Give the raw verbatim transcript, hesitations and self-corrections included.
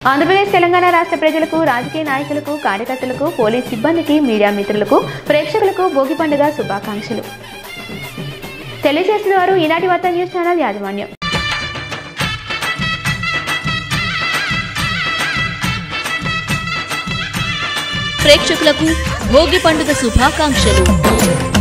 ఆంధ్రప్రదేశ్ తెలంగాణ రాష్ట్ర ప్రజలకు, రాజకీయ నాయకులకు, కార్యకర్తలకు, పోలీస్ సిబ్బందికి, మీడియా మిత్రులకు, ప్రేక్షకులకు భోగి పండుగ శుభాకాంక్షలు తెలియజేసిన వారు ఈనాటి వార్తా న్యూస్ ఛానల్ యాజమాన్యం. ప్రేక్షకులకు భోగి పండుగ శుభాకాంక్షలు.